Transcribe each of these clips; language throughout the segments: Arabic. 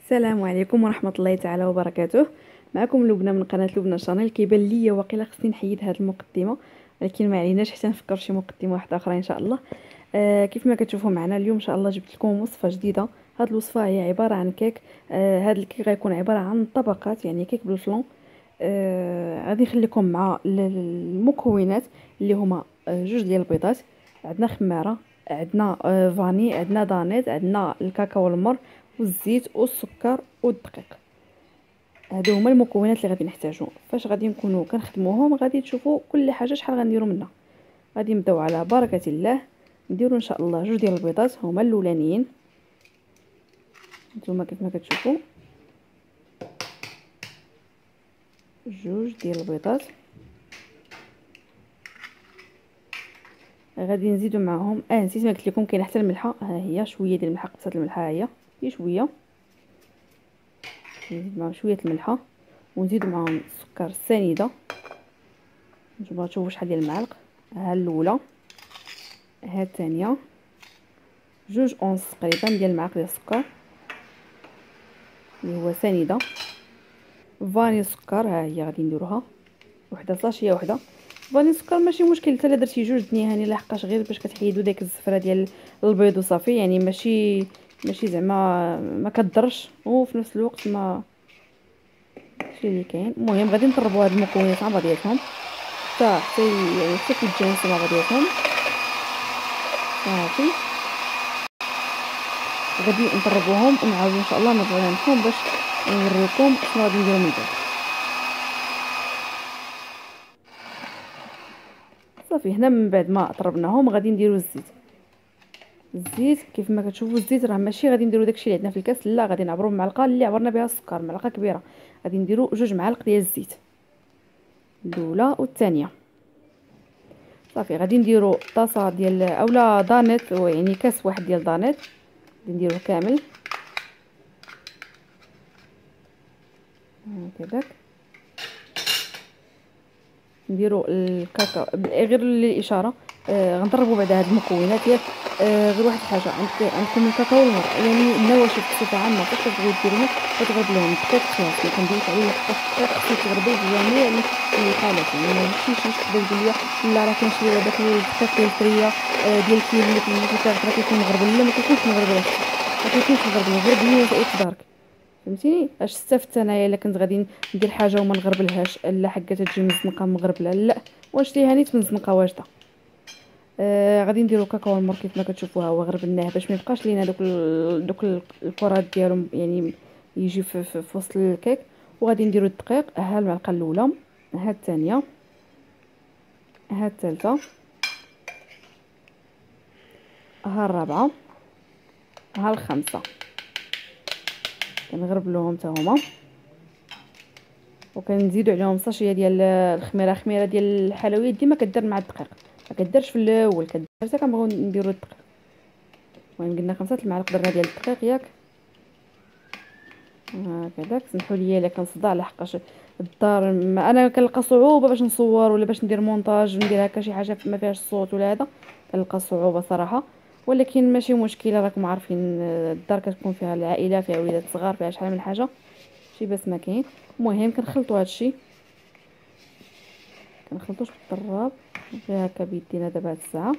السلام عليكم ورحمه الله تعالى وبركاته. معكم لبنى من قناه لبنى شانيل. كيبان ليا واقيلا خصني نحيد هذه المقدمه، ولكن ما عليناش حتى نفكر شي مقدمه واحده اخرى ان شاء الله. كيف ما كتشوفوا معنا اليوم ان شاء الله جبت لكم وصفه جديده. هذه الوصفه هي عباره عن كيك. هذا الكيك غيكون عباره عن طبقات، يعني كيك بالفلون. غادي نخليكم مع المكونات اللي هما جوج ديال البيضات، عندنا خماره، عندنا فاني، عندنا دانيت، عندنا الكاكاو والمر والزيت والسكر والدقيق. هادو هما المكونات اللي غادي نحتاجو. فاش غادي نكونوا كنخدموهم غادي تشوفوا كل حاجه شحال غنديروا منها. غادي نبداو على بركه الله. نديروا ان شاء الله جوج ديال البيضات هما الاولانيين، نتوما كيف ما كتشوفوا جوج ديال البيضات. غادي نزيدوا معاهم نسيت ما قلت لكم كاينه حتى الملحه، ها هي شويه ديال الملحه، قصه الملحه هي شويه. نزيد معاهم شويه الملحه ونزيدوا معاهم السكر السنيده. نتوما تشوفوا شحال ديال المعالق، ها الاولى، ها الثانيه، جوج اونص تقريبا ديال المعالق ديال السكر اللي هو سنيده. فاني السكر ها هي غادي نديروها وحده، ساشيه وحده. فاني السكر ماشي مشكل، حتى الا درتي جوج دنيا هاني، لحقاش غير باش كتحيدوا ديك الزفره ديال البيض وصافي، يعني ماشي زعما ما كضرش، وفي نفس الوقت ما شي اللي كاين. المهم غادي نطربوا هاد المكونات مع بعضياتهم حتى يعني حتى كيتجانسوا مع بعضياتهم صافي. غادي نطربوهم ونعاودو ان شاء الله نرجعو لكم باش نوريكم شنو غادي نديرو من بعد. صافي هنا من بعد ما طربناهم غادي نديرو الزيت كيف ما كتشوفوا. الزيت راه ماشي غادي نديرو داكشي اللي عندنا في الكاس، لا، غادي نعبروا بمعلقه اللي عبرنا بها السكر، معلقه كبيره. غادي نديرو جوج معالق ديال الزيت، الاولى والثانيه. صافي غادي نديرو طاسه ديال اولا دانيت، يعني كاس واحد ديال دانيت غادي نديروه كامل هكذاك. نديرو الكاكاو غير للاشاره. غنضربوا بعد هاد المكونات ياك. غير واحد الحاجه، عندكم الكاكاو والمر، يعني النواشف بصفه عامه فاش تبغيو ديروهم كتغرب لهم الدقيق خلاص. ما كندويش عليه الدقيق، خصو تغربيه في جميع الحالات. يعني ماشي شي تبدا تقول لي لا راه كنشري داك الدقيق ديال الفريه ديال الكيلو اللي كيكون مغربل. لا، ما كيكونش مغربل، ما كيكونش مغربل، غير بنيه في دارك، فهمتيني؟ اش استفدت انايا الا كنت غادي ندير حاجه وما نغربلهاش، لا حقا تجي مزنقه مغربله، لا، ونشتيها نيت مزنقه واجده. غادي نديرو كاكاو المر كيف ما كتشوفوا، ها هو غربلناه باش ما يبقاش لينا دوك الكرات ديالهم، يعني يجي في وسط الكيك. وغادي نديرو الدقيق، ها المعلقه الاولى، ها الثانيه، ها الثالثه، ها الرابعه، ها الخامسه. كنغربلوهم حتى هما، وكنزيدوا عليهم ساشيه ديال خميره ديال الحلويات. ديما كدير مع الدقيق، ما كديرش في الاول، كدير حتى كنبغيو نديروا الدقيق. المهم قلنا 5 المعالق درنا ديال الدقيق ياك هكذاك. سمحوا لي الا كنصدع، لحقاش الدار انا كنلقى صعوبه باش نصور ولا باش ندير مونتاج وندير هكا شي حاجه ما فيهاش الصوت ولا هذا، كنلقى صعوبه صراحه. ولكن ماشي مشكله، راكم عارفين الدار كتكون فيها العائله، فيها وليدات صغار، فيها شحال من حاجه، شي بس ما كاين. المهم كنخلطوا هادشي، كنخلطوش بالطراب، غير هكا بيدينا دابا هاد الساعه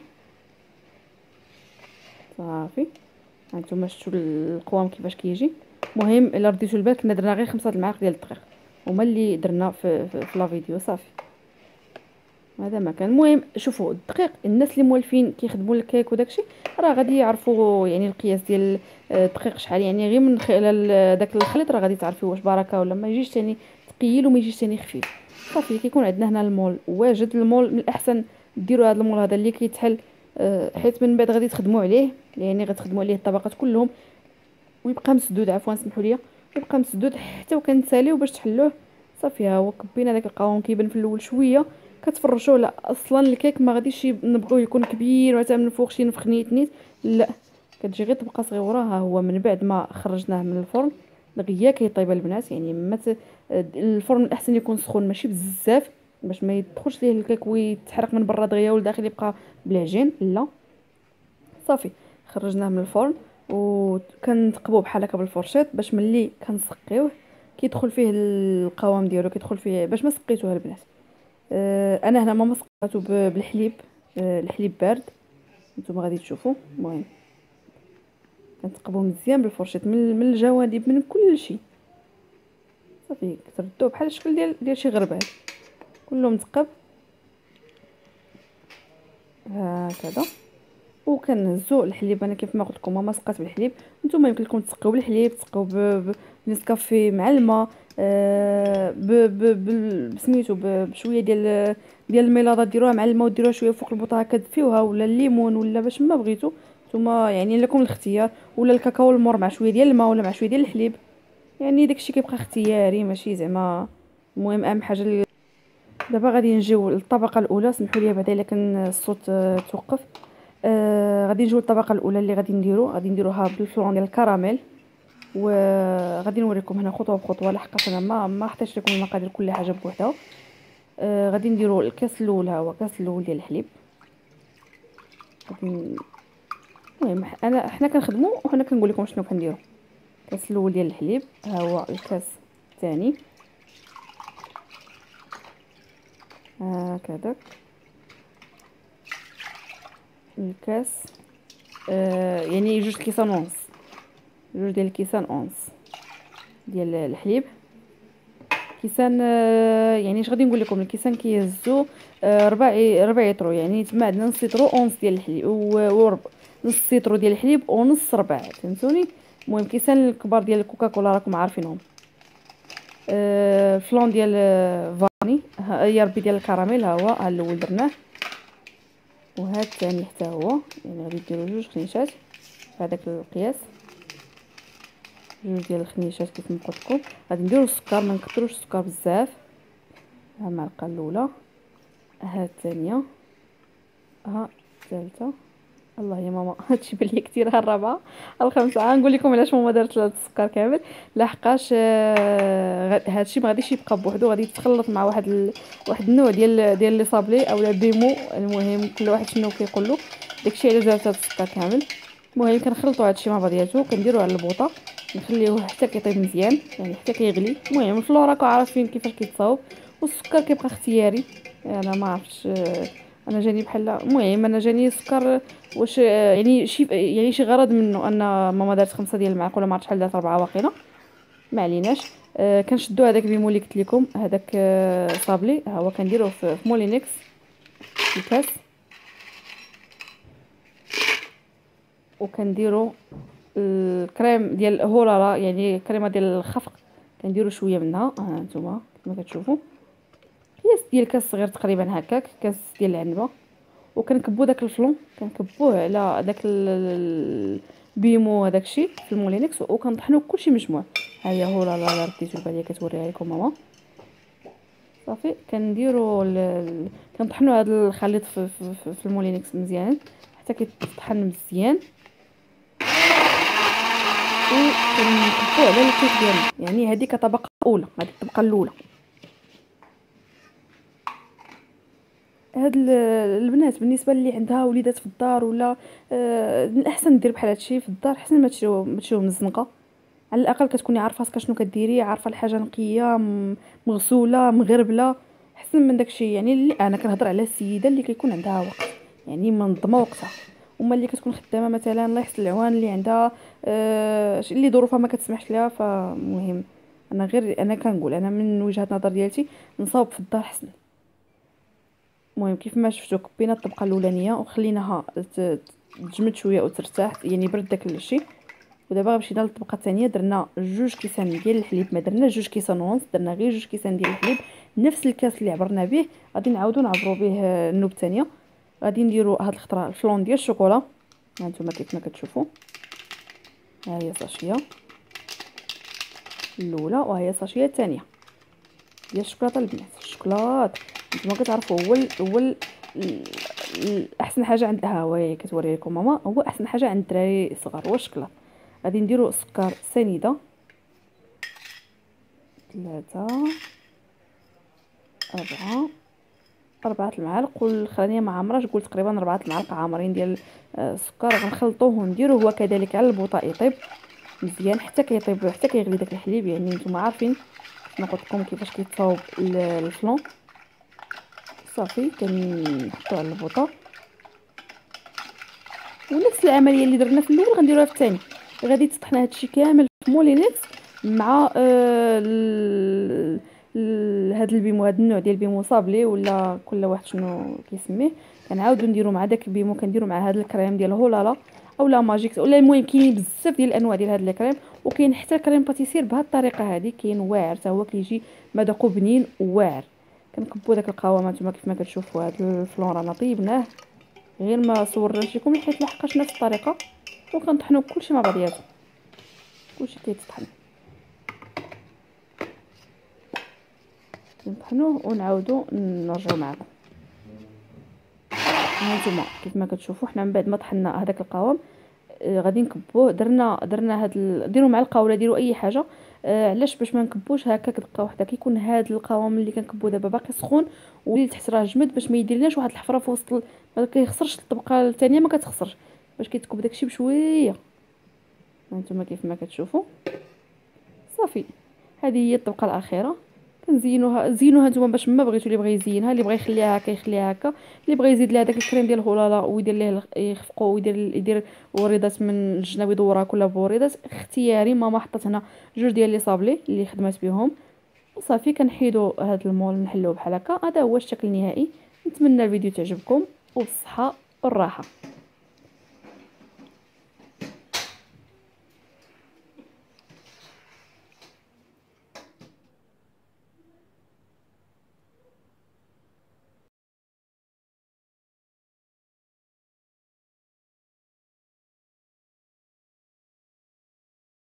صافي. هانتوما شفتوا القوام كيفاش كيجي. المهم الا رديتوا البال كنا درنا غير 5 المعالق ديال الدقيق، هما اللي درنا في لا فيديو صافي. هذا ما كان. المهم شوفوا الدقيق، الناس اللي مولفين كيخدموا الكيك وداكشي راه غادي يعرفوا يعني القياس ديال الدقيق شحال، يعني غير من خلال داك الخليط راه غادي تعرفوا واش بركه ولا ما يجيش ثاني ثقيل وما يجيش ثاني خفيف. صافي كيكون عندنا هنا المول واجد. المول من الاحسن ديروا هذا المول هذا اللي كيتحل، حيت من بعد غادي تخدموا عليه، يعني غتخدموا عليه الطبقات كلهم ويبقى مسدود، عفوا سمحوا لي، يبقى مسدود حتى وكنساليو باش تحلوه. صافي ها هو كبينا داك القوام كيبان في الاول شويه كتفرشوه. لا اصلا الكيك ما غاديش نبغيوه يكون كبير وحتى من الفوق شي نفخ نيت، لا، كتجي غير تبقى صغيره. ها هو من بعد ما خرجناه من الفرن دغيا كيطيب البنات، يعني الفرن الاحسن يكون سخون ماشي بزاف باش ما يدخلش ليه الكيك ويتحرق من برا دغيا والداخل يبقى بالعجين، لا. صافي خرجناه من الفرن، وكنثقبوه بحال هكا بالفرشيط باش ملي كنسقيوه كيدخل فيه القوام ديالو، كيدخل فيه باش ما سقيتوه البنات. انا هنا ماما سقاتو بالحليب، الحليب بارد. نتوما غادي تشوفوا. المهم كنثقبوه مزيان بالفرشيط من الجوانب من كل شيء. صافي كتردوه بحال الشكل ديال شي غربال كله مثقب هكذا. وكنهزو الحليب. انا كيف ما قلت لكم ماما سقات بالحليب، نتوما يمكن لكم تسقيو بالحليب، تسقيو بنسكافيه مع الماء، بسميتو بشويه ديال الميلاضه ديروها مع الماء وديروها شويه فوق البوطه هكا تدفيوها، ولا الليمون، ولا باش ما بغيتو نتوما، يعني لكم الاختيار. ولا الكاكاو المر مع شويه ديال الماء ولا مع شويه ديال الحليب، يعني داكشي كيبقى اختياري ماشي زعما. المهم اهم حاجه دابا غادي نجيو للطبقه الاولى. سمحوا لي بعدا الا كان الصوت توقف. غادي نجيو للطبقه الاولى اللي غادي نديروها بالفلون ديال الكراميل. وغادي نوريكم هنا خطوه بخطوه، لحقاش انا ما حطيتش لكم المقادير كل حاجه بوحدها. غادي نديرو الكاس الاول، ها هو الكاس الاول ديال الحليب. المهم حنا كنخدموا وحنا كنقول لكم شنو كنديروا. الكاس الاول ديال الحليب، ها هو الكاس الثاني هكذا. الكاس يعني جوج كيسان ونص، جوج ديال الكيسان ونص ديال الحليب. كيسان يعني اش غادي نقول لكم، الكيسان كيهزو ربع يطرو، يعني تما عندنا نص يطرو اونص ديال الحليب نص يطرو ديال الحليب ونص ربع، فهمتوني. المهم كيسان الكبار ديال الكوكاكولا راكم عارفينهم. فلون ديال فاني، هي ربي ديال الكراميل، ها هو ها الاول درناه، وهذا الثاني حتى هو. يعني غادي ديروا جوج خنيشات بهذاك القياس، جوج ديال الخنيشات كيف ما قلت لكم. غادي نديروا السكر، ما نكثروش السكر بزاف. ها المعلقه الاولى، ها الثانيه، ها الثالثه. الله يا ماما هادشي بلي كثير. ها الرابعه، ها الخامسه. نقول لكم علاش ماما دارت السكر كامل، لحقاش هادشي ما غاديش يبقى بوحدو، غادي يتخلط مع واحد النوع ديال لي صابلي اولا بيمو. المهم كل واحد شنو كيقول له، داكشي علاش درت هاد السكر كامل. المهم كنخلطوا هادشي مع بعضياتو، كنديروه على البوطه، نخليوه حتى كيطيب مزيان، يعني حتى كيغلي. المهم الفلور راكم عارفين كيفاش كيتصاوب، والسكر كيبقى اختياري. انا ما عرفتش، انا جاني بحال، المهم انا جاني سكر واش يعني شي غرض منه ان ماما دارت 5 ديال المعالق، ولا ما عرفتش شحال دارت 4 واقيلا، ما عليناش. كنشدو هذاك بيمو اللي قلت لكم، هذاك صابلي، ها هو كنديروه في مولينكس الكاس. وكنديروا الكريم ديال هولالا، يعني كريمه ديال الخفق، كنديروا شويه منها. ها انتما كما كتشوفوا كيس ديال كاس صغير تقريبا هكاك، كاس ديال العنبه. وكنكبوا داك الفلون، كنكبوه على داك البيمو هذاك الشيء في المولينكس، وكنطحنوا كلشي مجموع. ها هي هولالا رديتو الباليه كتوريها لكم ماما. صافي كنديروا كنطحنوا هذا الخليط في المولينكس مزيان حتى كيطحن مزيان، وكنكبوه على الكيك ديالنا. يعني هذه كطبقه اولى، هذه الطبقه الاولى. هاد البنات بالنسبه اللي عندها وليدات في الدار، ولا الاحسن دير بحال هادشي في الدار، حسن ما تشريو مزنقه. على الاقل كتكوني عارفه راسك شنو كديري، عارفه الحاجه نقيه مغسوله مغربله، حسن من داكشي. يعني اللي انا كنهضر على السيده اللي كيكون عندها وقت، يعني منظمه وقتها. وما اللي كتكون خدامه مثلا الله يحسن العوان، اللي عندها اللي ظروفها ما كتسمحش لها. فمهم انا كنقول، انا من وجهه نظر ديالتي نصاوب في الدار حسن. المهم كيف ما شفتوا كبينا الطبقه الاولانيه وخليناها تجمد شويه وترتاح، يعني برد داك الشيء. ودابا مشينا للطبقه الثانيه، درنا جوج كيسان ديال الحليب، ما درنا جوج كيسان ونص، درنا غير جوج كيسان ديال الحليب، نفس الكاس اللي عبرنا به. غادي نعاودو نعبروا به النوب الثانيه. غادي نديروا هاد الخطره الفلون ديال الشوكولا، هانتوما كيف ما كتشوفوا. ها هي ساشيه الاولى، وها هي الساشيه الثانيه ديال الشوكولاته البنات. الشوكولات نتوما كتعرفوا هو احسن حاجه عند، ها هو كتوري لكم ماما، هو احسن حاجه عند الدراري الصغار هو الشوكولاط. غادي نديروا سكر سنيده، 3 4 4 المعالق، والخلانيه ما عامراش، قلت تقريبا 4 المعالق عامرين ديال السكر. غنخلطوه ونديروه هو كذلك على البوطه يطيب مزيان حتى كيطيب، حتى كيغلي داك الحليب. يعني نتوما عارفين ما قلت لكم كيفاش كيتصاوب الفلون. صافي كنحطو على البوطه، ونفس العمليه اللي درنا في الاول غنديروها في الثاني. غادي تطحن هادشي كامل في مولينكس مع هاد البيمو، هاد النوع ديال البيمو صابلي ولا كل واحد شنو كيسميه. كنعاودو نديرو مع داك البيمو، كنديرو مع هاد الكريم ديال هولالا اولا ماجيكس ولا المهم كاينين بزاف ديال الانواع ديال هاد الكريم. وكاين حتى كريم باتيسير بهاد الطريقه هادي، كاين واعر حتى هو كيجي مذاقو بنين وواعر. كنكبو داك القوام نتوما كيف ما كتشوفوا. هاد الفلون رانا طيبناه، غير ما صورناش لكم حيت لحقاش نفس الطريقه. وكنطحنوا كلشي مع بعضياتو، كلشي كيتطحن، كنطحنوه ونعاودو نرجعو معكم. هانتوما كيف ما كتشوفوا حنا من بعد ما طحنا هذاك القوام غادي نكبوه. درنا ديروا معلقه ولا ديروا اي حاجه. علاش؟ باش ما نكبوش هكاك دقه واحده. كيكون هذا القوام اللي كنكبو دابا باقي سخون واللي تحت راه جمد، باش ما يديرلناش واحد الحفره في وسط ما كيخسرش الطبقه الثانيه، ما كتخسرش باش كيتكب داكشي بشويه. هانتوما كيف ما كتشوفوا. صافي هذه هي الطبقه الاخيره. كنزينوها، زينوها نتوما باش ما بغيتو. اللي بغى يزينها، اللي بغى يخليها هكا يخليها هكا، اللي بغى يزيد لها داك الكريم ديال هولالا ويدير ليه يخفقو ويدير وريدات من الجناب يدورها كلها بوريدات. اختياري. ماما حطت هنا جوج ديال لي صابلي اللي خدمات بهم. وصافي كنحيدو هذا المول نحلوه بحال هكا. هذا هو الشكل النهائي. نتمنى الفيديو تعجبكم، وبالصحه والراحه.